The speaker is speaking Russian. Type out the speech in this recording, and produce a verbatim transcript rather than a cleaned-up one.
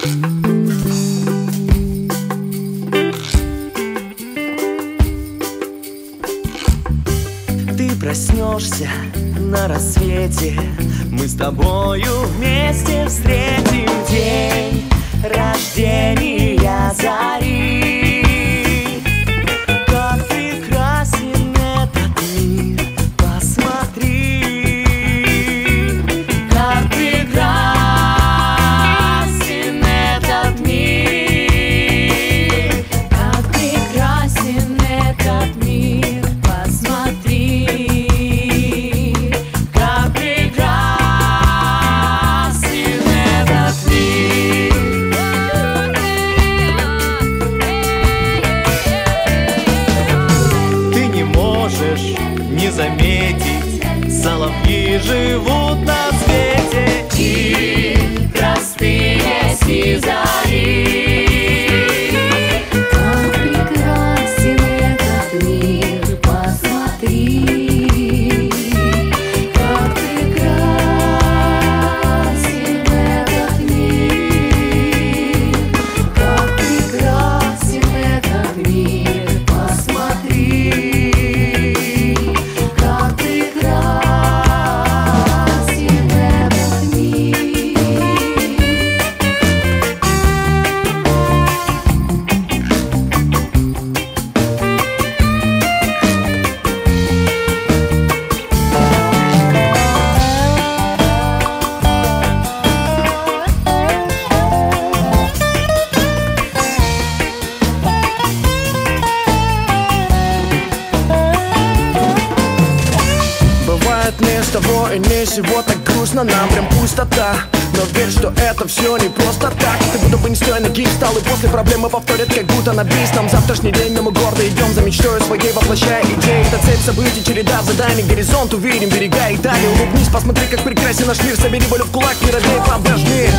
Ты проснешься на рассвете, мы с тобою вместе встретим день рождения зари. Как прекрасен этот мир, посмотри, как прекрасен этот мир, как прекрасен этот мир, посмотри. Не заметить, соловьи живут на свете, и простые зари. Как прекрасен этот мир, посмотри, как прекрасен этот мир, как прекрасен этот мир, посмотри. Не с того и не сего, так грустно, нам прям пустота. Но верь, что это все не просто так. Ты будто бы не с той ноги встал, и после проблемы повторят, как будто на бис. Нам завтрашний день, но мы гордо идем за мечтой своей, воплощая идеи. Это цепь событий, череда заданий, горизонт увидим, берега и далее. Улыбнись, посмотри, как прекрасен наш мир, собери волю в кулак, не робей, подожди.